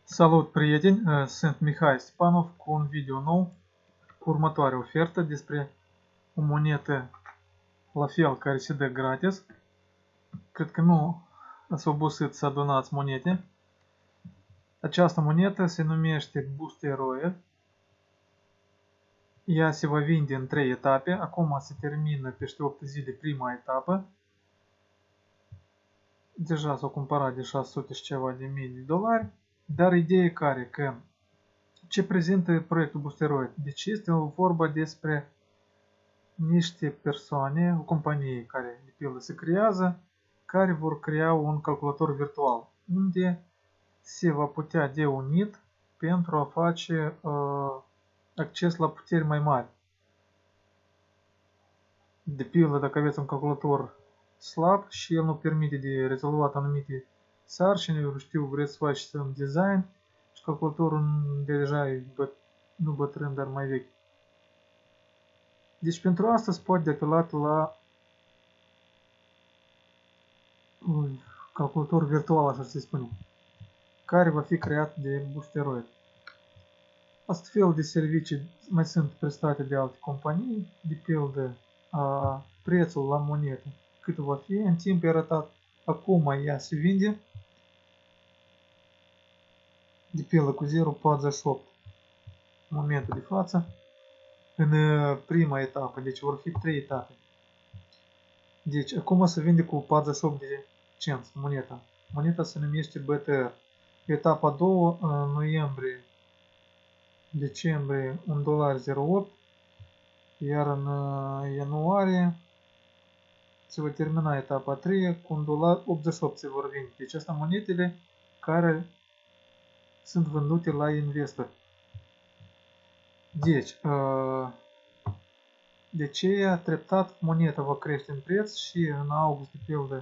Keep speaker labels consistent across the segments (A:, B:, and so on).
A: Salut, prieteni! Sunt Mihai Spanov cu un video nou cu următoarea ofertă despre o monetă la fel care se dă gratis. Cred că nu ați obosit să adunați monete. Această monetă se numește Boosteroid. Ea se va vinde în 3 etape. Acum se termină peste 8 zile prima etapă. Deja s-au cumpărat de 600 și ceva de mii de dolari. Dar ideea e care? Că ce prezintă proiectul Boosteroid? Deci este vorba despre niște persoane, o companie care de pildă se creează, care vor crea un calculator virtual, unde se va putea de unit pentru a face acces la puteri mai mari. De pildă, dacă aveți un calculator slab și el nu permite de rezolvat anumite sarcini, eu știu, vreți să faceți un design și calculatorul deja e nu bătrân, dar mai vechi. Deci pentru asta se poate de apelat la un calculator virtual, așa se spune, care va fi creat de Boosteroid. Astfel de servicii mai sunt prestate de alte companii, de pildă prețul la monetă, cât va fi, în timp e arătat, acum ea se vinde, de pildă cu 0,48 în momentul de față, în prima etapă, deci vor fi 3 etape. Deci acum se vinde cu 48 de cenți moneta. Moneta se numește BTR. Etapa a doua, în noiembrie, decembrie, $1,08, iar în ianuarie se va termina etapa a treia cu $1,88 se vor vinde. Deci asta monetele care sunt vândute la investori. Deci, de aceea treptat moneta va crește în preț și în august, de pildă,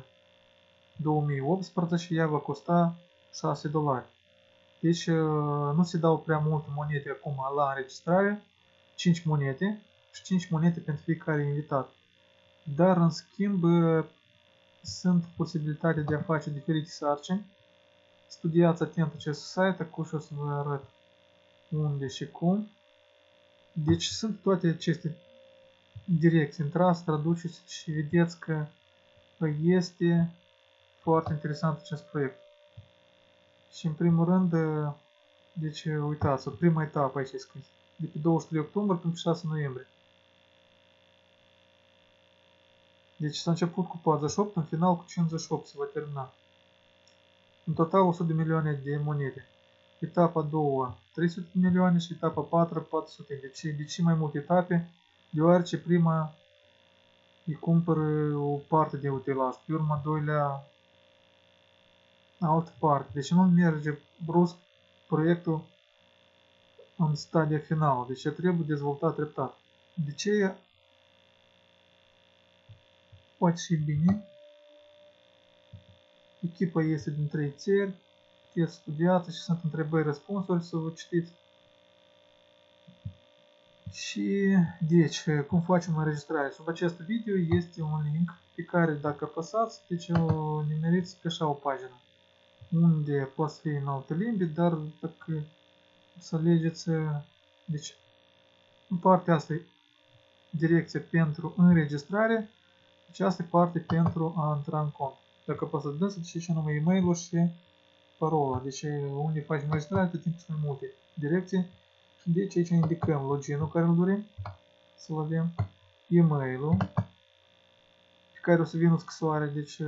A: 2018 ea va costa $6. Deci nu se dau prea multe monete acum la înregistrare, 5 monete și 5 monete pentru fiecare invitat. Dar în schimb sunt posibilitatea de a face diferite sarcini. Studiați atent acest site, acum și o să vă arăt unde și cum. Deci sunt toate aceste direcții. Intrați, traduceți și vedeți că este foarte interesant acest proiect. Și în primul rând, deci uitați, prima etapă aici e scris, de pe 23 octombrie până pe 6 noiembrie. Deci s-a început cu 48, în final cu 58 se va termina. În total 100 de milioane de monede. Etapa a doua 300 de milioane și etapa a patra 400. De ce mai multe etape? Deoarece prima îi cumpără o parte de utilaj, pe urmă a doilea altă parte. Deci nu merge brusc proiectul în stadia finală. Deci trebuie dezvoltat treptat. De ce poate și bine? Echipa este din 3 țări, puteți studiați și sunt întrebări-răspunsuri să vă citiți. Și deci, cum facem înregistrarea? Sub acest video este un link pe care dacă apăsați, deci o nimeriți pe așa o pagină, unde poate fi în alte limbi, dar dacă să alegeți, deci în partea asta e direcția pentru înregistrare, deci asta e partea pentru a intra în cont. Dacă apăsați dânsul, și numai e-mail-ul și parola, deci unde facem înregistrare, tot timpul sunt mai multe direcții. Și deci aici indicăm login-ul care îl dorim să-l avem, e-mail-ul pe care o să vină scrisoare, deci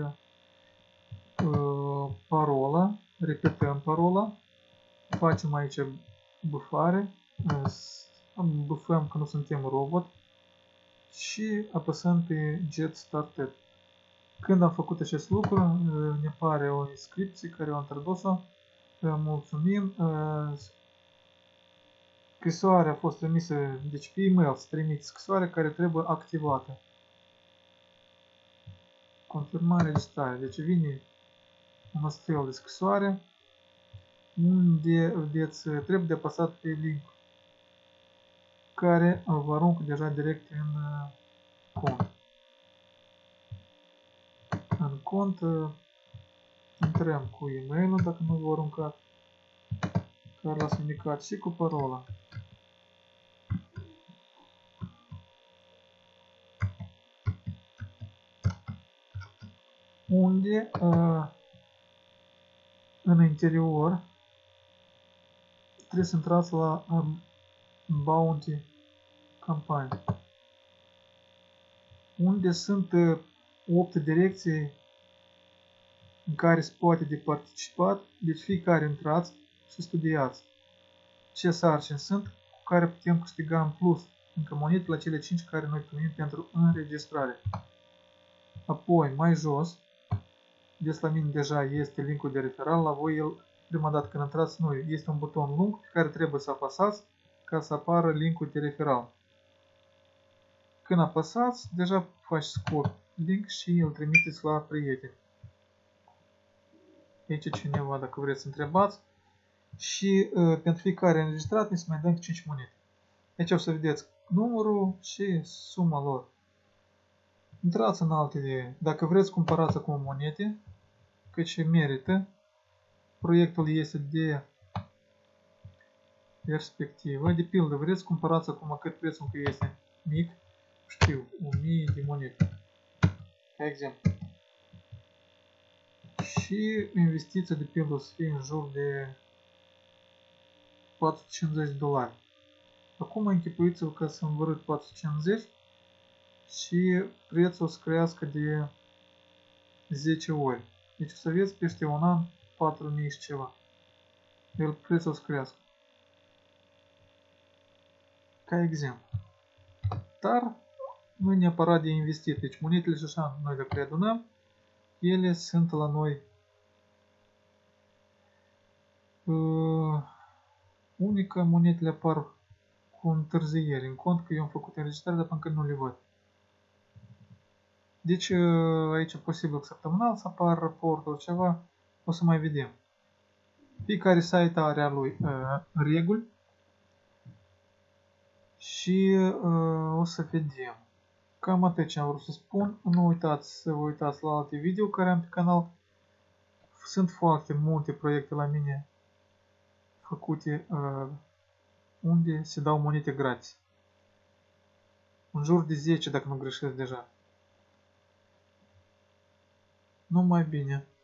A: parola, repetăm parola, facem aici bufare, bufăm că nu suntem robot și apăsăm pe Get Started. Când am făcut acest lucru, ne apare o inscripție care am tradus-o, mulțumim. Scrisoarea a fost trimisă, deci pe e-mail se trimite scrisoarea care trebuie activată. Confirma înregistrare. Deci vine un astfel de scrisoare unde vedeți, trebuie de apăsat pe link care vă aruncă deja direct în cont. În cont intrăm cu e-mail-ul dacă nu vă aruncat. care l-ați indicat și cu parola. Unde în interior trebuie să intrați la Bounty campanie, unde sunt 8 direcții în care se poate de participat, deci fiecare intrați și studiați ce sarcini sunt cu care putem câștiga în plus încă monede la cele 5 care noi primim pentru înregistrare. Apoi, mai jos, deci la mine deja este linkul de referal, la voi el, prima dată când intrați noi, este un buton lung pe care trebuie să apăsați ca să apară linkul de referal. Când apăsați, deja faceți copy link și îl trimiteți la prieteni. Aici cineva, dacă vreți să întrebați. Și pentru fiecare înregistrat ne se mai dăm 5 monede. Aici o să vedeți numărul și suma lor. Intrați în alte, dacă vreți cumpărați acum monede, căci merită. Proiectul este de perspectivă. De pildă, vreți cumpărați acum cât prețul că este mic, știu, 1000 de monede. Ca exemplu. Și investiția de pildă o să fie în jur de $450. Acum închipuiți-vă că să învârât 450 și prețul o să crească de 10 ori. Deci o să aveți peste un an 4000 și ceva. El prețul o să crească. Ca exemplu. Dar nu e neapărat de investit. Deci monedele și așa noi dacă le adunăm, ele sunt la noi. Unica monedele apar cu întârziere, în cont că eu am făcut înregistrare, dar încă nu le văd. Deci aici e posibil săptămânal să apară raportul ceva, o să mai vedem. Fiecare site are a lui reguli și o să vedem. Cam atât ce am vrut să spun. Nu uitați să vă uitați la alte video care am pe canal. Sunt foarte multe proiecte la mine făcute unde se dau monede gratis. În jur de 10 dacă nu greșesc deja. Numai bine!